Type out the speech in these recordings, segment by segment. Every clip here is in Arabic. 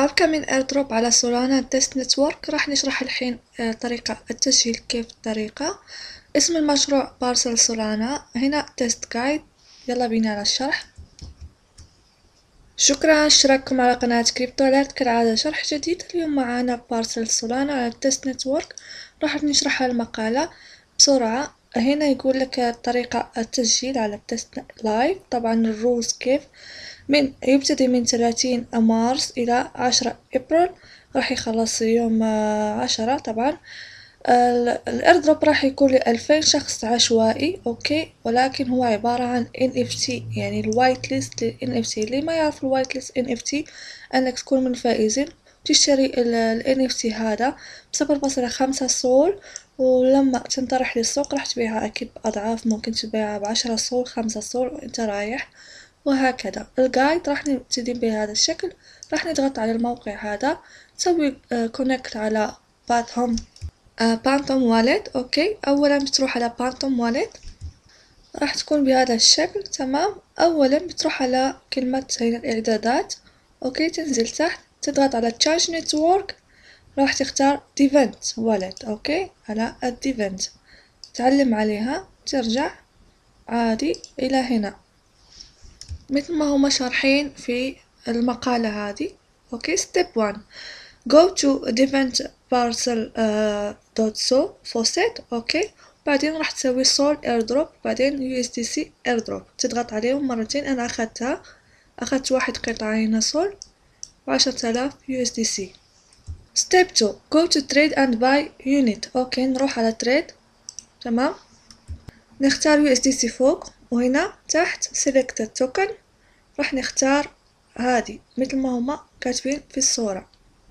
Welcome in airdrop على سولانا تيست نتورك. راح نشرح الحين طريقة التسجيل. كيف الطريقة؟ اسم المشروع بارسل سولانا. هنا تيست جايد. يلا بينا على الشرح. شكرا اشتراككم على قناة كريبتو اليرت. كالعادة شرح جديد. اليوم معانا بارسل سولانا على التيست نتورك. راح نشرح المقالة بسرعة. هنا يقول لك طريقة التسجيل على التيست لايف. طبعا الرولز كيف يبتدي من 30 مارس إلى 10 إبريل، راح يخلص يوم 10. طبعا الايردروب راح يكون ل2000 شخص عشوائي، اوكي، ولكن هو عبارة عن NFT، يعني الوايت ليست لل NFT. اللي ما يعرف الوايت ليست NFT انك تكون من الفائزين، تشتري ال NFT هذا ب0.5 سول، ولما تنطرح للسوق راح تبيعها اكيد بأضعاف، ممكن تبيعها ب10 سول 5 سول وانت رايح، وهكذا. الجايد راح نبتدي بهذا الشكل. راح نضغط على الموقع هذا، تسوي كونكت على بانتوم واليت. اوكي، اولا بتروح على بانتوم واليت، راح تكون بهذا الشكل. تمام، اولا بتروح على كلمة هنا الاعدادات، اوكي، تنزل تحت تضغط على تشارج نتورك، راح تختار ديفنت واليت، اوكي، على الديفنت تعلم عليها، ترجع عادي الى هنا مثل ما هما شارحين في المقالة هذه. اوكي، ستيب 1 go to event parcel .so faucet. اوكي، بعدين راح تسوي sol airdrop، بعدين USDC airdrop، تضغط عليهم مرتين. انا اخذت 1 قطعة هنا sol ب10,000 USDC. ستيب 2 go to trade and buy unit. اوكي، نروح على trade. تمام، نختار USDC فوق، وهنا تحت select token راح نختار هذه مثل ما هما كاتبين في الصورة،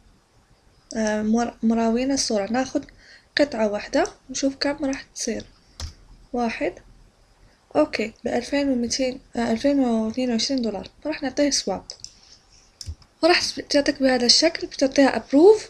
مراوين الصورة. ناخد قطعة واحدة نشوف كم راح تصير. 1. اوكي، ب2200 $2022. فراح نعطيه سواب، وراح تعطيك بهذا الشكل. بتعطيها ابروف،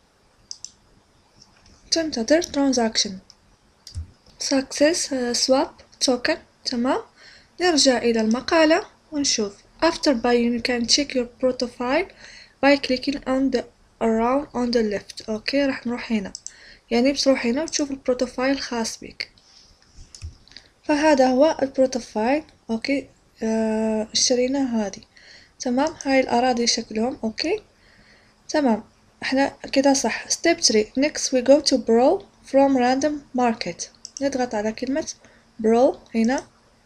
تنتظر ترانزاكشن سكسس سواب توكن. تمام، نرجع الى المقالة ونشوف. after buying you can check your profile by clicking on the around on the left. اوكي، راح نروح هنا، يعني بتروح هنا وتشوف البروتوفايل الخاص بك. فهذا هو البروتوفايل. اوكي، اشترينا هذه. تمام، هاي الاراضي شكلهم. اوكي، تمام، احنا كده صح. step 3 next we go to borrow from random market. نضغط على كلمة borrow هنا،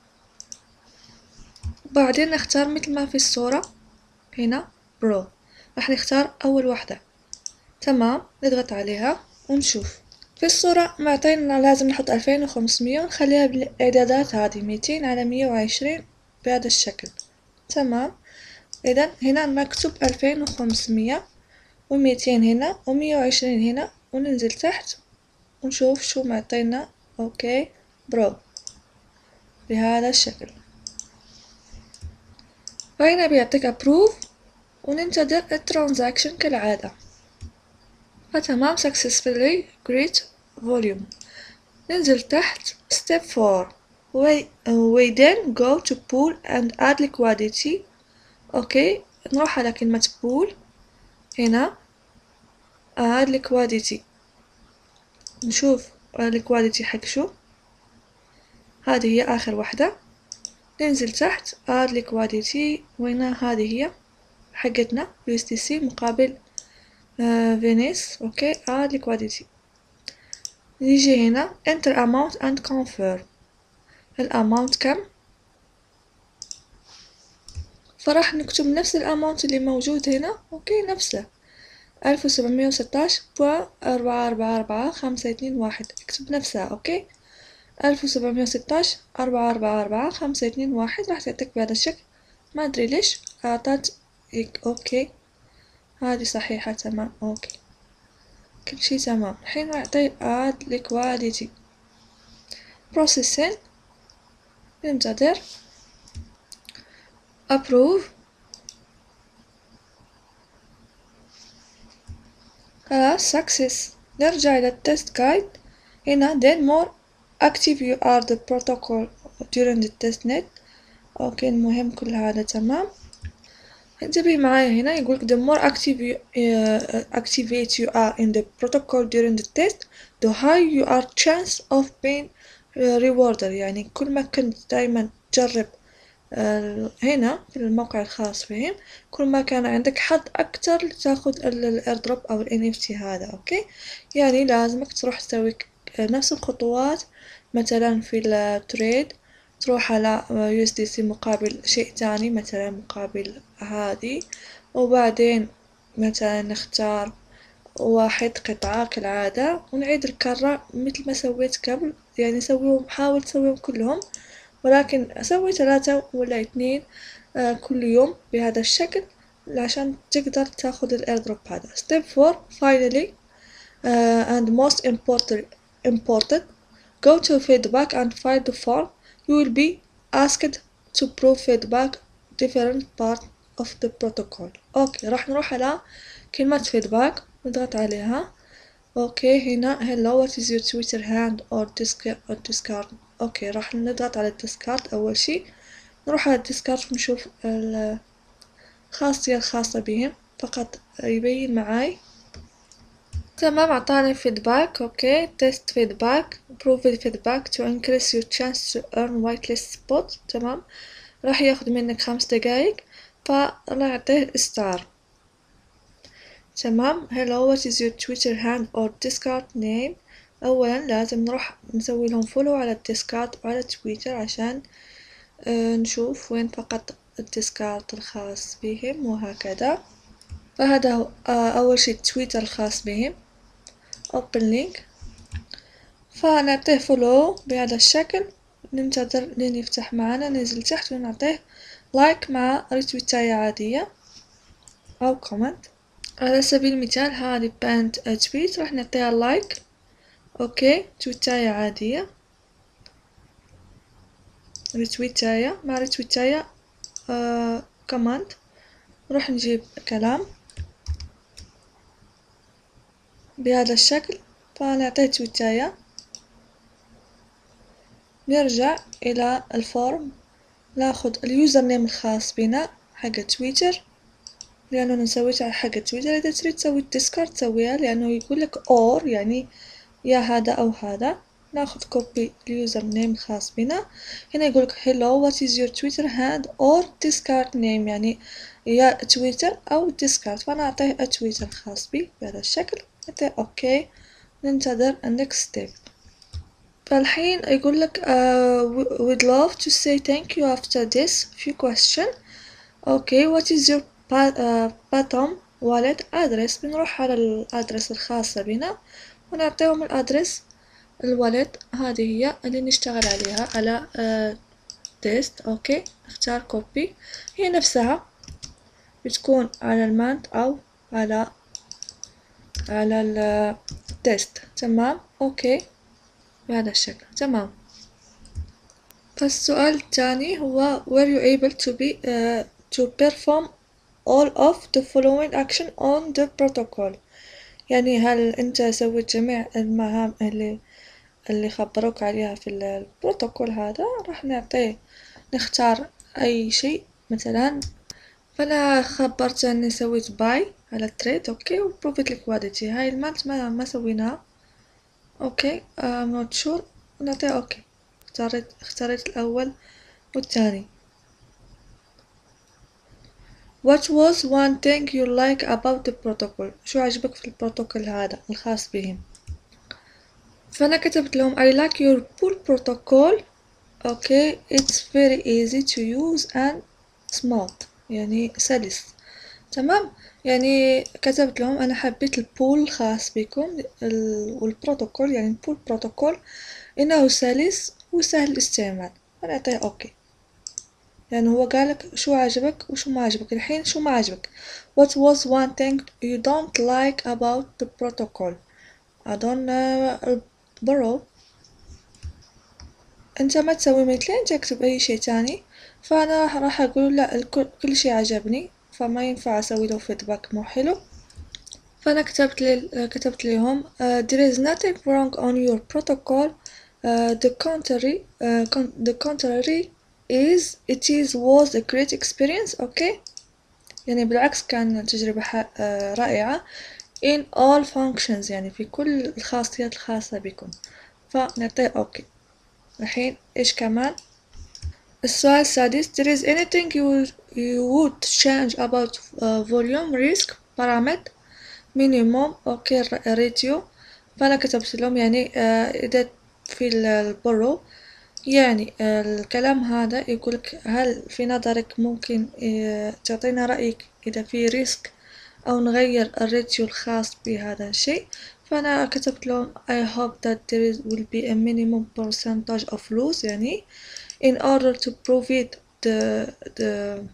وبعدين نختار مثل ما في الصورة هنا برو. راح نختار اول واحدة. تمام، نضغط عليها ونشوف في الصورة معطينا لازم نحط 2500 ونخليها بالاعدادات هذه 200 على 120 بهذا الشكل. تمام، اذا هنا نكتب 2500 و200 هنا و120 هنا، وننزل تحت ونشوف شو معطينا. اوكي، برو بهذا الشكل. فهنا بيعطيك ابروف، وننتظر الترانزاكشن كالعادة. فتمام، successfully create volume. ننزل تحت step 4 we then go to pool and add liquidity. اوكي، نروح على كلمة pool هنا add liquidity، نشوف liquidity حق شو. هذه هي اخر واحدة. ننزل تحت add liquidity، وهنا هذه هي حقتنا USDC مقابل فينيس. اوكي، add liquidity. نيجي هنا enter amount and confirm. الاماونت كم؟ فراح نكتب نفس الاماونت اللي موجود هنا. اوكي، نفسه 1716.444521. اكتب نفسها. اوكي، 1716.444521 راح تعطيك بهذا الشكل. ما ادري ليش اعطت هيك. اوكي، هذه صحيحة. تمام، اوكي، كل شي تمام. الحين نعطي add liquidity processing، ننتظر approve. خلاص success. نرجع إلى التست جايد هنا then more active you are the protocol during the testnet. اوكي، المهم كل هذا تمام. انتبه معايا هنا يقولك the more activate you are in the protocol during the test the higher you are chance of being rewarded. يعني كل ما كنت دايما تجرب هنا في الموقع الخاص بهم كل ما كان عندك حظ أكتر تاخد الايردروب أو ال NFT هذا. أوكي، يعني لازمك تروح تسوي نفس الخطوات. مثلا في التريد تروح على USDC مقابل شيء تاني، مثلا مقابل هذه، وبعدين مثلا نختار واحد قطعة كالعادة ونعيد الكرة مثل ما سويت قبل. يعني سويهم، حاول تسويهم كلهم، ولكن أسوي 3 ولا 2 كل يوم بهذا الشكل عشان تقدر تاخد الايردروب هذا. step 4 finally and most important go to feedback and find the form. You will be asked to prove feedback different part of the protocol. اوكي، راح نروح على كلمة feedback نضغط عليها. اوكي، هنا hello what is your Twitter hand or discard. اوكي، راح نضغط على الديسكارد اول شي. نروح على الديسكارد ونشوف الخاصية الخاصة بهم فقط يبين معاي. تمام، عطاني feedback. اوكي، test feedback prove feedback to increase your chance to earn whitelist spot. تمام، راح ياخد منك 5 دقايق، فراح اعطيه ستار. تمام، hello what is your Twitter hand or discard name. اولا لازم نروح نسوي لهم فولو على الديسكارد وعلى تويتر عشان نشوف وين فقط الديسكارد الخاص بهم وهكذا. فهذا هو اول شي تويتر الخاص بهم open link. فنعطيه فولو بهذا الشكل، ننتظر لين يفتح معنا، ننزل تحت ونعطيه لايك مع ريتويتاية عادية او كومنت. على سبيل المثال هذه بانت تويت راح نعطيها لايك. اوكي، تويتاية عادية، ريتويتاية مع ريتويتاية كومنت. نروح نجيب كلام بهذا الشكل، فنعطيه تويتاية. نرجع الى الفورم، ناخد اليوزر نيم الخاص بنا حق تويتر، لانه انا سويتها حق تويتر. اذا تريد تسوي الديسكارد تسويها، لانه يقولك اور يعني يا هذا او هذا. ناخد كوبي اليوزر نيم الخاص بنا. هنا يقولك hello what is your Twitter hand or discard name، يعني يا تويتر او ديسكارد. فانا اعطيه تويتر الخاص بي بهذا الشكل، نعطيه اوكي، ننتظر next step. فالحين يقولك we'd love to say thank you after this few question. اوكي، what is your bottom wallet address. بنروح على الادرس الخاصة بنا ونعطيهم الادرس الوالد. هذه هي اللي نشتغل عليها على تيست. اوكي، نختار كوبي، هي نفسها بتكون على المانت او على التيست. تمام، اوكي بهذا الشكل. تمام، فالسؤال الثاني هو were you able to perform all of the following action on the protocol. يعني هل انت سويت جميع المهام اللي خبروك عليها في البروتوكول هذا. راح نعطيه نختار اي شيء مثلا، فانا خبرت اني سويت باي على التريد. اوكي، وبروفيت ليكواديتي هاي المالت ما سويناها. اوكي نوت شور، نعطيه اوكي. اختاريت الاول والثاني. What was one thing you like about the protocol. شو عجبك في البروتوكول هذا الخاص بهم. فأنا كتبت لهم I like your pool protocol. okay it's very easy to use and smooth، يعني سلس. تمام، يعني كتبت لهم أنا حبيت البول الخاص بكم والبروتوكول، يعني البول بروتوكول إنه سلس وسهل الاستعمال. فنعطيه أوكي، يعني هو قالك شو عجبك وشو ما عجبك. الحين شو ما عجبك. What was one thing you don't like about the protocol. I don't borrow. انت ما تسوي مثلي، انت اكتب اي شيء تاني. فانا راح اقول لا كل شيء عجبني، فما ينفع اسوي له فيدباك مو حلو. فانا كتبت لهم there is nothing wrong on your protocol. the contrary is it is was a great experience. okay يعني بالعكس كان تجربة رائعة. in all functions يعني في كل الخاصيات الخاصة بكم، فنعطيه اوكي. الحين ايش كمان؟ السؤال السادس: there is anything you would change about volume, risk, parameter, minimum, اوكي ratio. فأنا كتبت لهم يعني إذا في البرو يعني الكلام هذا يقولك هل في نظرك ممكن تعطينا رأيك إذا في ريسك أو نغير الريتيو الخاص بهذا الشيء. فأنا كتبت لهم I hope that there will be a minimum percentage of loss يعني in order to provide the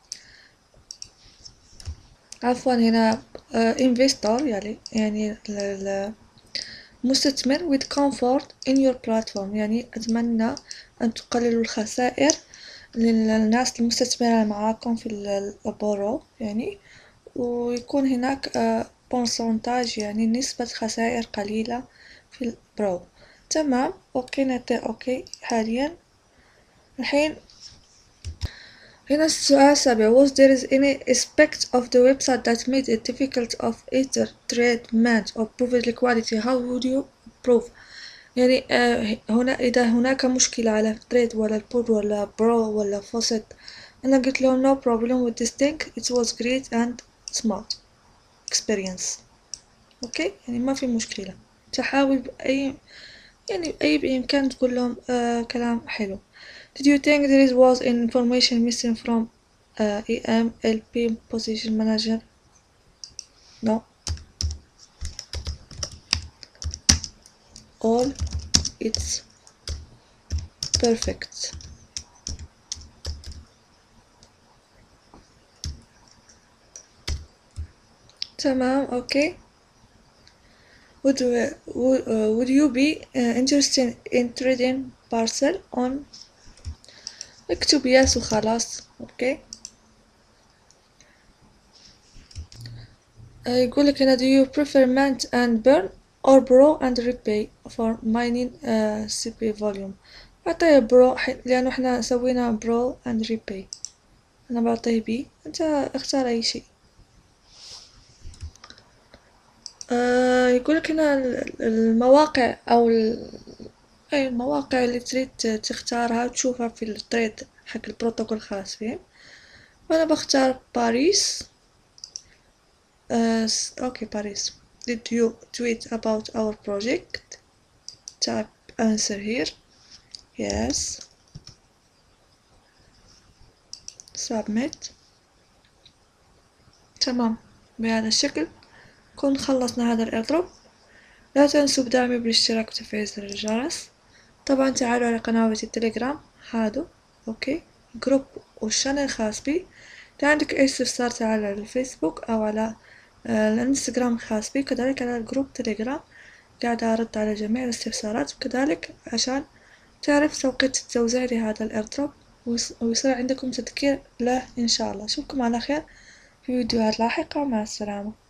عفوا هنا investor يعني المستثمر with comfort in your platform يعني أتمنى أن تقللوا الخسائر للناس المستثمرة معاكم في البورو يعني، ويكون هناك بورسنتاج يعني نسبة خسائر قليلة في البرو. تمام اوكي نعطي اوكي حاليا. الحين هنا السؤال السابع: was there any aspect of the website that made it difficult of either treatment or provide quality, how would you prove يعني هنا إذا هناك مشكلة على تريد ولا البود ولا برو ولا فوسيت. أنا قلت لهم no problem with this thing, it was great and smart experience. أوكي يعني ما في مشكلة، تحاول بأي يعني أي بإمكان تقول لهم كلام حلو. Did you think there was information missing from EMLP position manager? No. All it's perfect. تمام اوكي. would you be interested in trading parcel on؟ اكتب yes وخلاص اوكي. يقولك هنا do you prefer mint and burn or borrow and repay for mining CP volume؟ بعطيه برو لأنه احنا سوينا برو and repay. أنا بعطيه بي، أنت اختار أي شيء. يقولك هنا المواقع أو أي المواقع اللي تريد تختارها وتشوفها في التريد حق البروتوكول الخاص فيه. وأنا بختار باريس. okay Paris. Did you tweet about our project? Type answer here. Yes. Submit. تمام بهذا الشكل نكون خلصنا هذا الايردروب. لا تنسوا بدعمي بالاشتراك وتفعيل زر الجرس. طبعا تعالوا على قناتي التليجرام هادو اوكي جروب والشانل الخاص بي. إذا عندك اي استفسار تعال على الفيسبوك او على الانستغرام الخاص بي، كذلك على الجروب تليجرام قاعدة أرد على جميع الاستفسارات، وكذلك عشان تعرف توقيت التوزيع لهذا الايردروب ويصير عندكم تذكير له إن شاء الله. أشوفكم على خير في فيديوهات لاحقة، مع السلامة.